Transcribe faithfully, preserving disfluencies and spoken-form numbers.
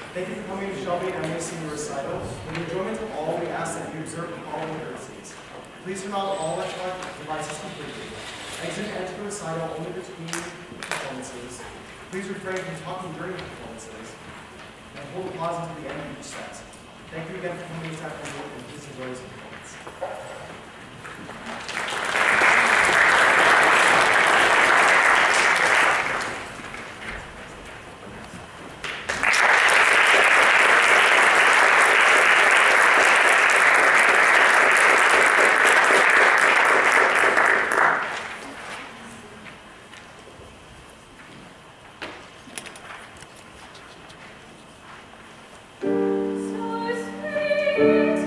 Thank you for coming to Shelby M A Senior Recital. In the enjoyment of all, we ask that you observe the following courtesies. Please turn off all electronic devices completely. Exit and enter the recital only between performances. Please refrain from talking during the performances. And hold applause until the end of each set. Thank you again for coming this afternoon, and please enjoy this performance. So sweet.